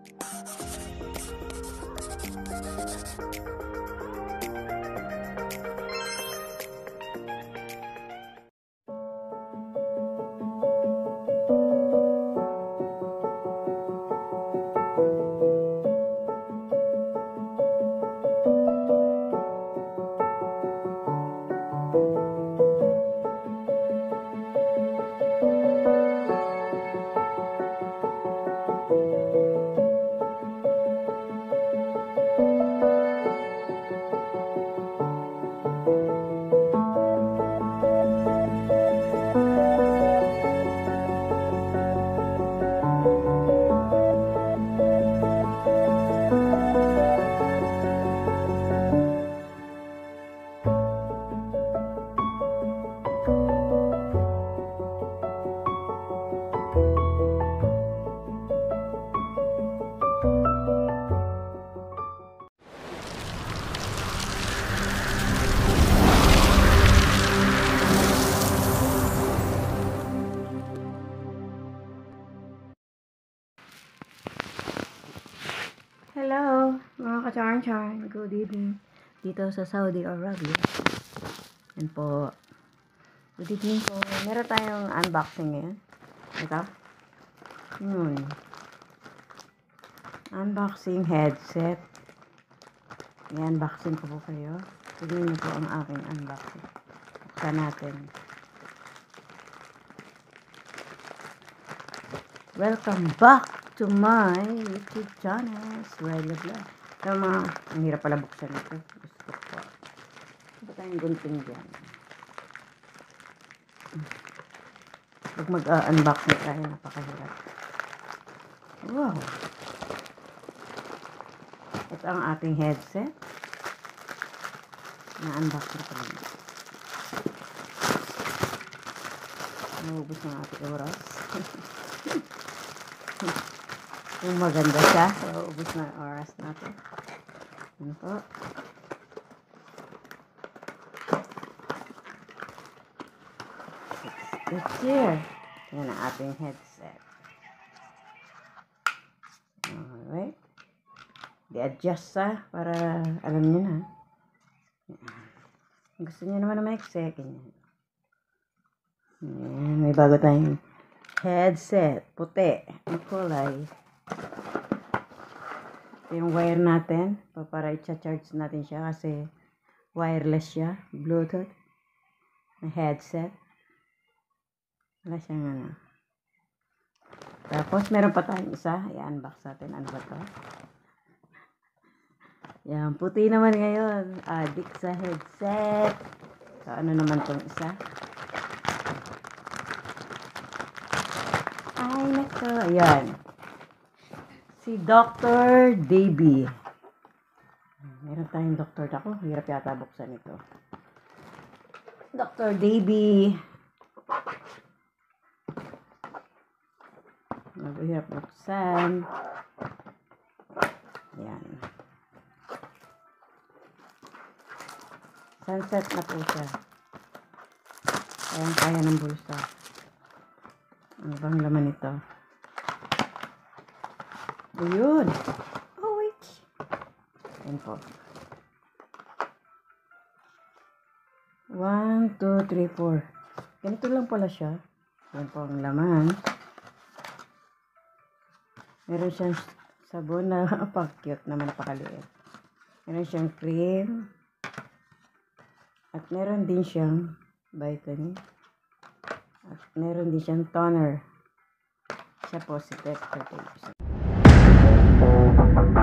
Hello, mga ka-charm-charm. Good evening. Dito sa Saudi Arabia. Yan po. Good evening po. Meron tayong unboxing ngayon. Ito. Yun. Unboxing headset. I-unboxing ko po kayo. Tignan niyo po ang aking unboxing. Buksan natin. Welcome back to my YouTube channel. Swello Vlog. Pero ang hirap pala buksan ito. Gusto ko. Ito tayong gunting dyan. Pag mag-unboxing tayo, napakahirap. Wow! Ito ang ating headset. Na-unboxing ko lang. Naubos ng ating oras. Kung maganda siya, naubos na oras natin. Ano po? It's here. Yan ang ating headset. Alright. I-adjust para alam nyo na. Gusto nyo naman na maikse. May bago tayong headset. Puti. Ang kulay. Ito yung wire natin. Para i-charge natin siya kasi wireless siya. Bluetooth. Na headset. Wala siyang ano. Tapos meron pa tayong isa. I-unbox natin. Ano ba ito? Yan. Puti naman ngayon. Addict sa headset. So ano naman itong isa? Ay, nako. Ayan. Si Dr. Davy. Meron tayong doktor. Ako, hirap yata buksan ito. Dr. Davy. Hirap buksan. Ayan. Sunset na po siya. Ayan, kaya ng bulsa. Ano bang laman ito? Ayun. Oh, wait. Ayan po. 1, 2, 3, 4. Ganito lang pala siya. Ayan po ang laman. Meron siyang sabon na pag-cute naman, napakaliit. Meron siyang cream. At meron din siyang vitamin. At meron din siyang toner. Siya po si Dr. Davy.